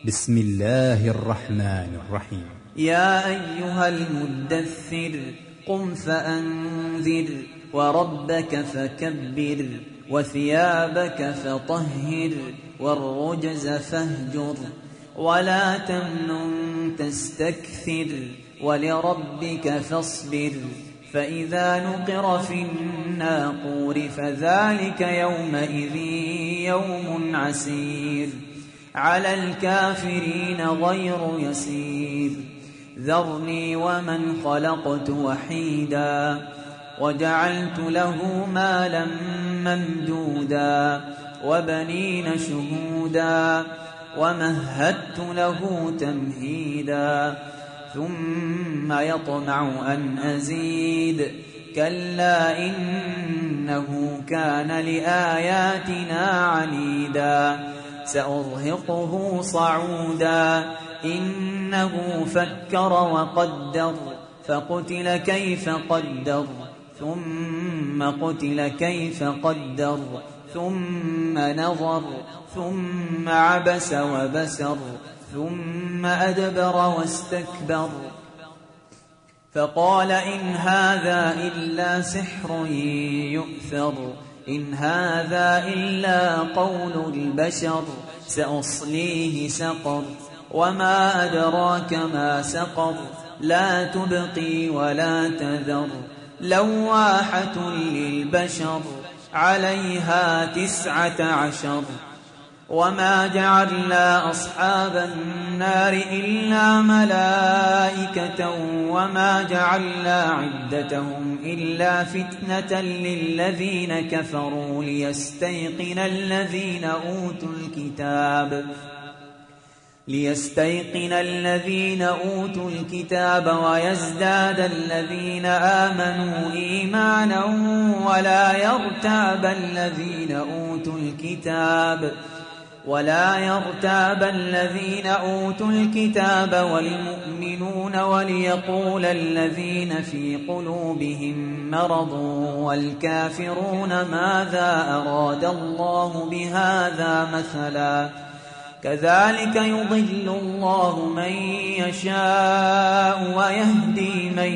بسم الله الرحمن الرحيم. يا أيها المدثر قم فأنذر وربك فكبر وثيابك فطهر والرجز فاهجر ولا تمنن تستكثر ولربك فاصبر فإذا نقر في الناقور فذلك يومئذ يوم عسير على الكافرين غير يسير ذرني ومن خلقت وحيدا وجعلت له مالا ممدودا وبنين شهودا ومهدت له تمهيدا ثم يطمع أن أزيد كلا إنه كان لآياتنا عنيدا سأرهقه صعودا إنه فكر وقدر فقتل كيف قدر ثم قتل كيف قدر ثم نظر ثم عبس وبسر ثم أدبر واستكبر فقال إن هذا إلا سحر يؤثر إن هذا إلا قول البشر سأصليه سقر وما أدراك ما سقر لا تبقي ولا تذر لواحة للبشر عليها 19 وما جعلنا أصحاب النار إلا ملائكة وما جعلنا عدتهم إلا فتنة للذين كفروا ليستيقن الذين أوتوا الكتاب ويزداد الذين آمنوا إيمانا ولا يرتاب الذين أوتوا الكتاب والمؤمنون وليقول الذين في قلوبهم مرض والكافرون ماذا أراد الله بهذا مثلا كذلك يضل الله من يشاء ويهدي من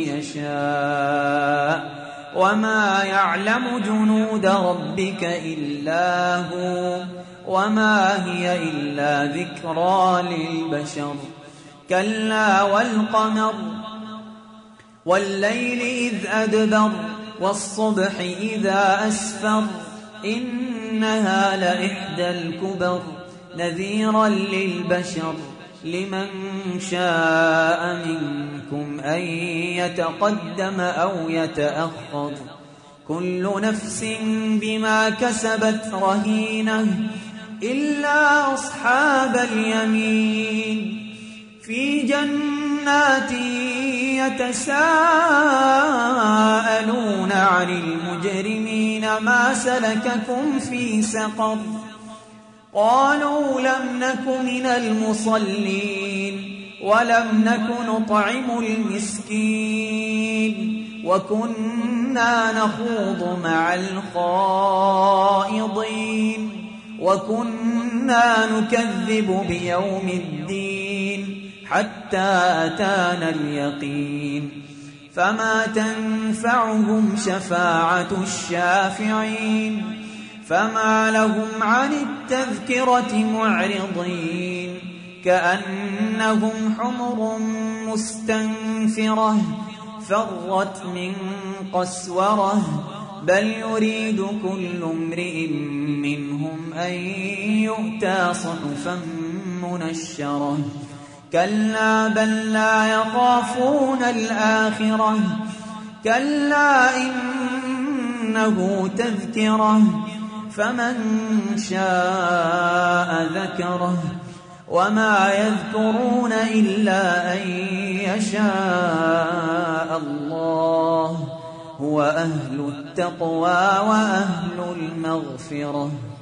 يشاء وما يعلم جنود ربك إلا هو وما هي إلا ذكرى للبشر كلا والقمر والليل إذ أدبر والصبح إذا أسفر إنها لإحدى الكبر نذيرا للبشر لمن شاء منكم أن يتقدم أو يتأخر كل نفس بما كسبت رهينة إلا أصحاب اليمين في جنات يتساءلون عن المجرمين ما سلككم في سقر قالوا لم نك من المصلين ولم نك نطعم المسكين وكنا نخوض مع الخائضين وكنا نكذب بيوم الدين حتى أتانا اليقين فما تنفعهم شفاعة الشافعين فما لهم عن التذكرة معرضين كأنهم حمر مستنفرة فرت من قسورة بل يريد كل امرئ منهم أن يؤتى صحفا منشرة كلا بل لا يخافون الآخرة كلا إنه تذكرة فمن شاء ذكره وما يذكرون إلا أن يشاء الله هو أهل التقوى وأهل المغفرة